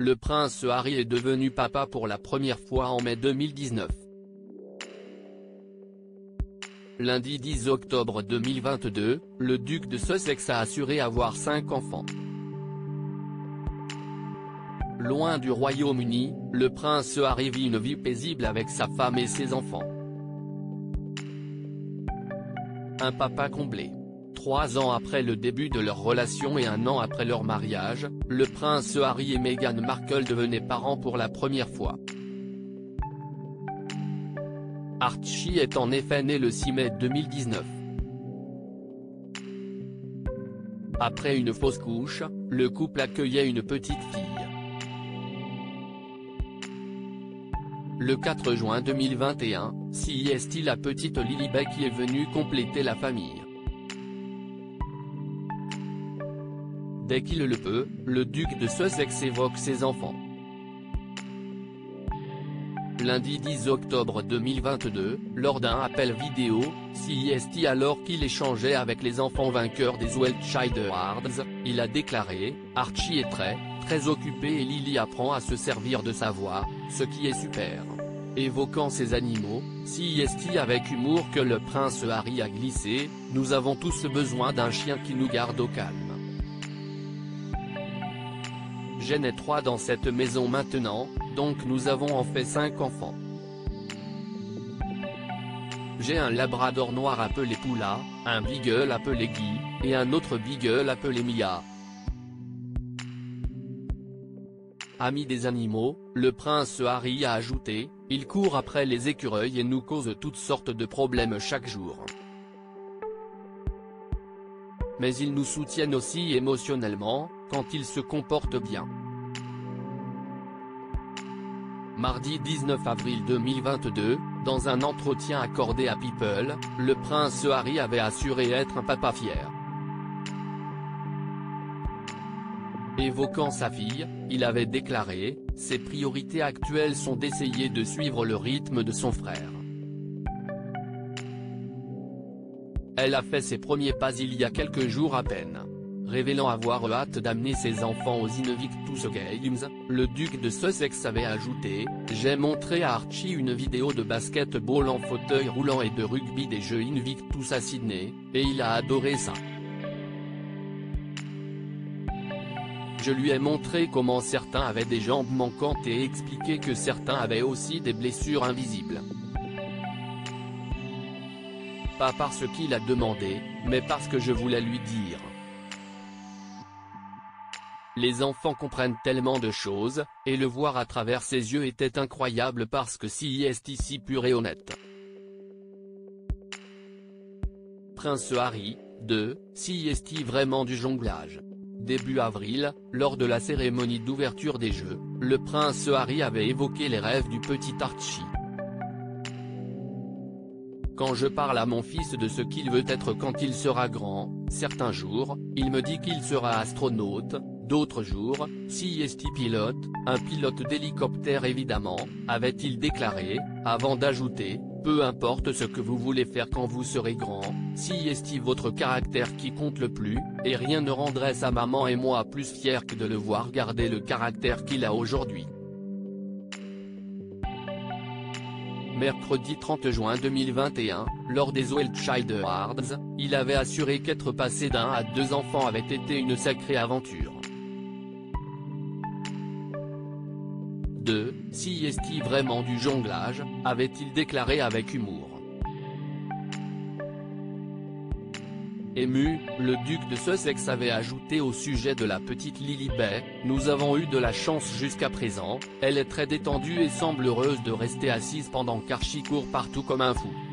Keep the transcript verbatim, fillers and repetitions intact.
le prince Harry est devenu papa pour la première fois en mai deux mille dix-neuf. Lundi dix octobre deux mille vingt-deux, le duc de Sussex a assuré avoir cinq enfants. Loin du Royaume-Uni, le prince Harry vit une vie paisible avec sa femme et ses enfants. Un papa comblé. Trois ans après le début de leur relation et un an après leur mariage, le prince Harry et Meghan Markle devenaient parents pour la première fois. Archie est en effet né le six mai deux mille dix-neuf. Après une fausse couche, le couple accueillait une petite fille. Le quatre juin deux mille vingt et un, c'est la petite Lilibet qui est venue compléter la famille. Dès qu'il le peut, le duc de Sussex évoque ses enfants. Lundi dix octobre deux mille vingt-deux, lors d'un appel vidéo, c'est alors qu'il échangeait avec les enfants vainqueurs des Wiltshire Awards, il a déclaré « Archie est très, très occupé et Lily apprend à se servir de sa voix, ce qui est super ». Évoquant ses animaux, c'est avec humour que le prince Harry a glissé « Nous avons tous besoin d'un chien qui nous garde au calme. J'en ai trois dans cette maison maintenant, donc nous avons en fait cinq enfants. J'ai un labrador noir appelé Poula, un beagle appelé Guy, et un autre beagle appelé Mia. » Ami des animaux, le prince Harry a ajouté, « Il court après les écureuils et nous cause toutes sortes de problèmes chaque jour. Mais ils nous soutiennent aussi émotionnellement, quand ils se comportent bien. » Mardi dix-neuf avril deux mille vingt-deux, dans un entretien accordé à People, le prince Harry avait assuré être un papa fier. Évoquant sa fille, il avait déclaré « Ses priorités actuelles sont d'essayer de suivre le rythme de son frère. Elle a fait ses premiers pas il y a quelques jours à peine. » Révélant avoir hâte d'amener ses enfants aux Invictus Games, le duc de Sussex avait ajouté « J'ai montré à Archie une vidéo de basket-ball en fauteuil roulant et de rugby des Jeux Invictus à Sydney, et il a adoré ça. Je lui ai montré comment certains avaient des jambes manquantes et expliqué que certains avaient aussi des blessures invisibles. Pas parce qu'il a demandé, mais parce que je voulais lui dire. Les enfants comprennent tellement de choses, et le voir à travers ses yeux était incroyable parce que c'est ici pur et honnête. » Prince Harry, deux, c'est vraiment du jonglage. Début avril, lors de la cérémonie d'ouverture des Jeux, le prince Harry avait évoqué les rêves du petit Archie. « Quand je parle à mon fils de ce qu'il veut être quand il sera grand, certains jours, il me dit qu'il sera astronaute. D'autres jours, c'est pilote, un pilote d'hélicoptère évidemment, avait-il déclaré, avant d'ajouter, peu importe ce que vous voulez faire quand vous serez grand, c'est votre caractère qui compte le plus, et rien ne rendrait sa maman et moi plus fiers que de le voir garder le caractère qu'il a aujourd'hui. » Mercredi trente juin deux mille vingt et un, lors des Wiltshire Awards, il avait assuré qu'être passé d'un à deux enfants avait été une sacrée aventure. deux, c'est vraiment du jonglage, avait-il déclaré avec humour. Ému, le duc de Sussex avait ajouté au sujet de la petite Lilibet, « Nous avons eu de la chance jusqu'à présent, elle est très détendue et semble heureuse de rester assise pendant qu'Archie court partout comme un fou.